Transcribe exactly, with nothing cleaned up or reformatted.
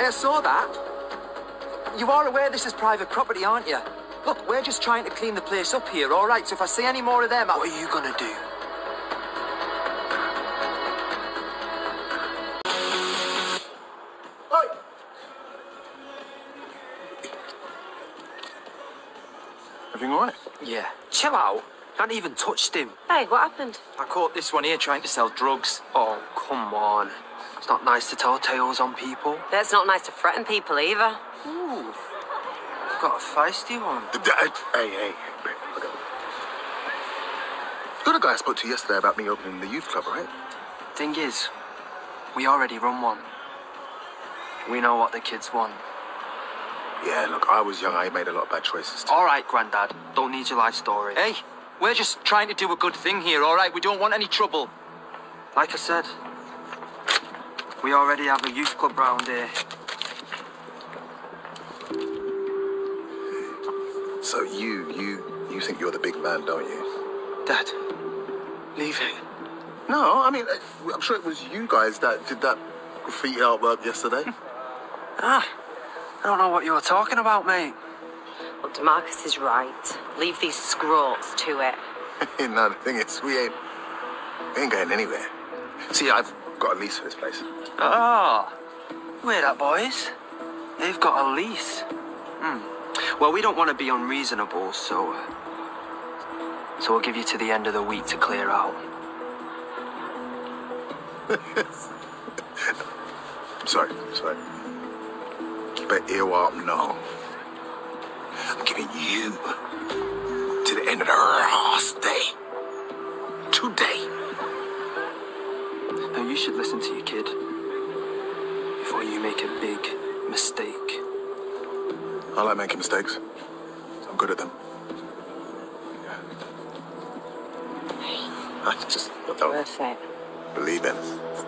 Hey, I saw that. You are aware this is private property, aren't you? Look, we're just trying to clean the place up here, all right? So if I see any more of them, I... What are you gonna do? Oi! Everything all right? Yeah. Chill out. Can't even touched him. Hey, what happened? I caught this one here trying to sell drugs. Oh, come on. It's not nice to tell tales on people. It's not nice to threaten people either. Ooh. You've got a feisty one. D- d- Hey, hey, hey, babe, okay. You're the guy I spoke to yesterday about me opening the youth club, right? Thing is, we already run one. We know what the kids want. Yeah, look, I was young. I made a lot of bad choices, too. All right, Grandad. Don't need your life story. Hey, we're just trying to do a good thing here, all right? We don't want any trouble. Like I said, we already have a youth club round here. So you, you, you think you're the big man, don't you? Dad, leave it. No, I mean, I'm sure it was you guys that did that graffiti artwork yesterday. Ah, I don't know what you're talking about, mate. Look, DeMarcus is right. Leave these scroats to it. No, the thing is, we ain't, we ain't going anywhere. See, I've got a lease for this place. Ah, wait that, boys. They've got a lease. Hmm. Well, we don't want to be unreasonable, so... Uh, so we'll give you to the end of the week to clear out. I'm sorry, I'm sorry. But earwalk, no. I'm giving you to the end of the last day. Today. Now, you should listen to your kid before you make a big mistake. I like making mistakes. I'm good at them. I just I don't Worth it. believe in